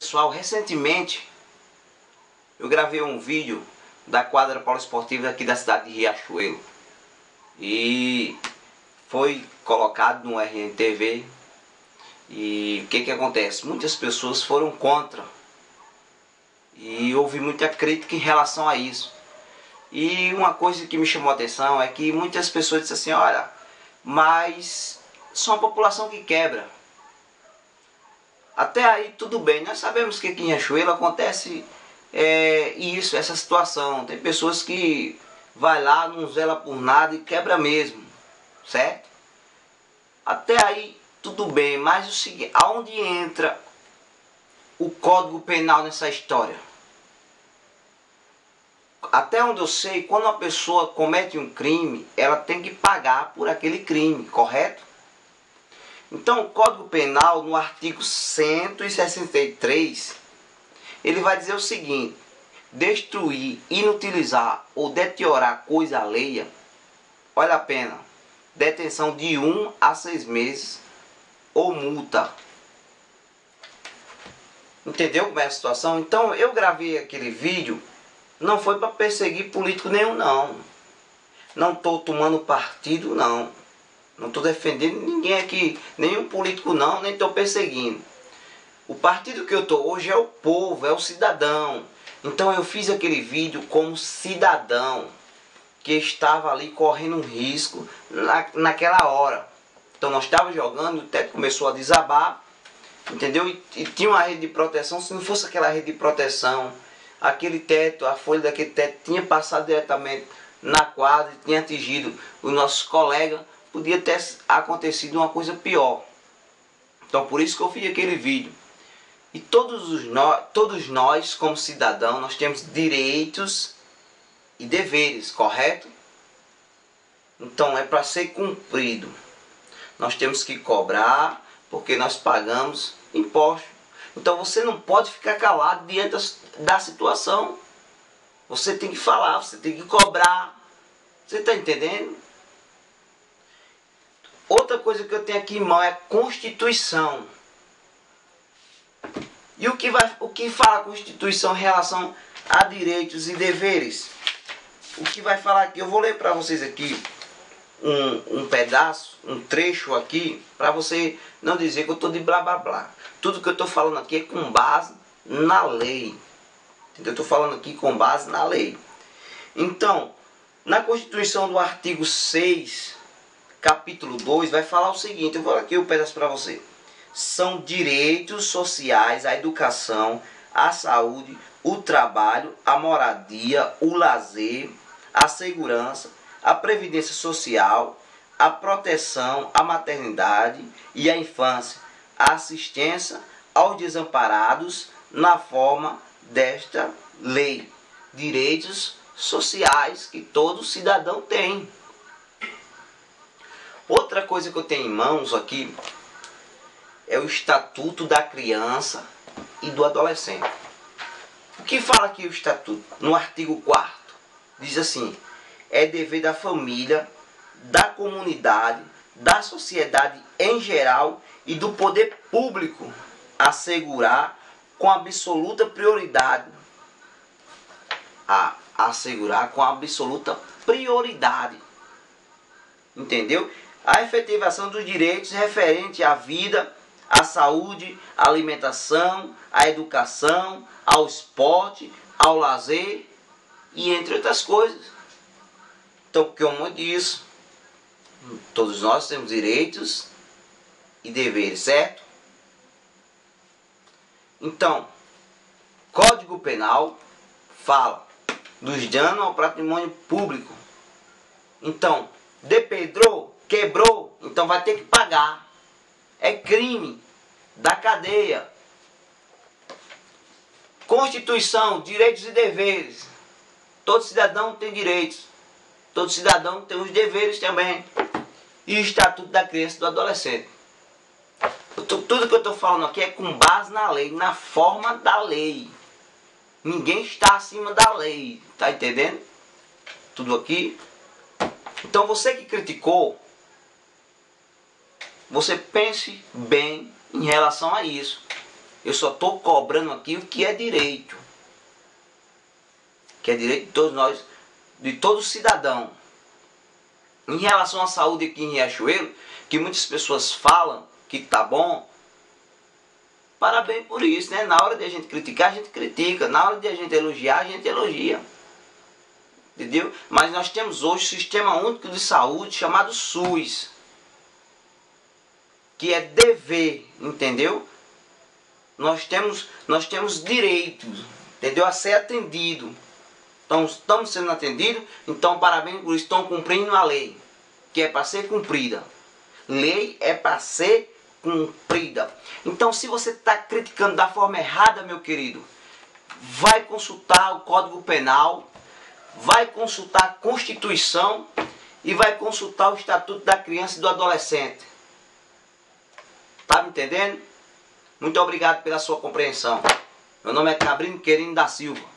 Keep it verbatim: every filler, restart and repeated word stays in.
Pessoal, recentemente eu gravei um vídeo da quadra poliesportiva aqui da cidade de Riachuelo e foi colocado no R N T V. E o que que acontece? Muitas pessoas foram contra e houve muita crítica em relação a isso. E uma coisa que me chamou a atenção é que muitas pessoas disseram assim: olha, mas só a população que quebra. Até aí tudo bem, nós sabemos que aqui em Riachuelo acontece é, isso, essa situação. Tem pessoas que vai lá, não zela por nada e quebra mesmo, certo? Até aí tudo bem, mas o seguinte, aonde entra o Código Penal nessa história? Até onde eu sei, quando uma pessoa comete um crime, ela tem que pagar por aquele crime, correto? Então o Código Penal, no artigo cento e sessenta e três, ele vai dizer o seguinte: destruir, inutilizar ou deteriorar coisa alheia, olha a pena, detenção de um a seis meses ou multa. Entendeu como é a situação? Então eu gravei aquele vídeo, não foi para perseguir político nenhum, não. Não estou tomando partido, não. Não estou defendendo ninguém aqui, nenhum político não, nem estou perseguindo. O partido que eu estou hoje é o povo, é o cidadão. Então eu fiz aquele vídeo como cidadão que estava ali correndo um risco na, naquela hora. Então nós estávamos jogando, o teto começou a desabar, entendeu? E, e tinha uma rede de proteção. Se não fosse aquela rede de proteção, aquele teto, a folha daquele teto tinha passado diretamente na quadra e tinha atingido os nossos colegas, podia ter acontecido uma coisa pior. Então por isso que eu fiz aquele vídeo. E todos, os nós, todos nós, como cidadãos, nós temos direitos e deveres, correto? Então é para ser cumprido. Nós temos que cobrar, porque nós pagamos impostos. Então você não pode ficar calado diante da situação. Você tem que falar, você tem que cobrar. Você está entendendo? Outra coisa que eu tenho aqui em mão é a Constituição. E o que, vai, o que fala a Constituição em relação a direitos e deveres? O que vai falar aqui? Eu vou ler para vocês aqui um, um pedaço, um trecho aqui, para você não dizer que eu estou de blá blá blá. Tudo que eu estou falando aqui é com base na lei. Eu estou falando aqui com base na lei. Então, na Constituição do artigo seis, capítulo dois, vai falar o seguinte, eu vou aqui o pedaço para você. São direitos sociais a educação, a saúde, o trabalho, a moradia, o lazer, a segurança, a previdência social, a proteção, a maternidade e a infância, a assistência aos desamparados na forma desta lei. Direitos sociais que todo cidadão tem. Outra coisa que eu tenho em mãos aqui é o Estatuto da Criança e do Adolescente. O que fala aqui o Estatuto? No artigo quarto, diz assim: é dever da família, da comunidade, da sociedade em geral e do poder público assegurar com absoluta prioridade a assegurar com absoluta prioridade, entendeu? A efetivação dos direitos referentes à vida, à saúde, à alimentação, à educação, ao esporte, ao lazer e entre outras coisas. Então, como eu disse, todos nós temos direitos e deveres, certo? Então, Código Penal fala dos danos ao patrimônio público. Então, depedrou, quebrou, então vai ter que pagar. É crime da cadeia. Constituição, direitos e deveres. Todo cidadão tem direitos. Todo cidadão tem os deveres também. E o Estatuto da Criança e do Adolescente. Tudo que eu estou falando aqui é com base na lei, na forma da lei. Ninguém está acima da lei. Tá entendendo? Tudo aqui. Então você que criticou, você pense bem em relação a isso. Eu só estou cobrando aqui o que é direito. Que é direito de todos nós, de todo cidadão. Em relação à saúde aqui em Riachuelo, que muitas pessoas falam que tá bom, parabéns por isso, né? Na hora de a gente criticar, a gente critica. Na hora de a gente elogiar, a gente elogia. Entendeu? Mas nós temos hoje o Sistema Único de Saúde chamado SUS, que é dever, entendeu? Nós temos, nós temos direitos, entendeu? A ser atendido. Então, estamos sendo atendidos, então parabéns por isso, estão cumprindo a lei, que é para ser cumprida. Lei é para ser cumprida. Então, se você está criticando da forma errada, meu querido, vai consultar o Código Penal, vai consultar a Constituição e vai consultar o Estatuto da Criança e do Adolescente. Tá me entendendo? Muito obrigado pela sua compreensão. Meu nome é Cabrino Querino da Silva.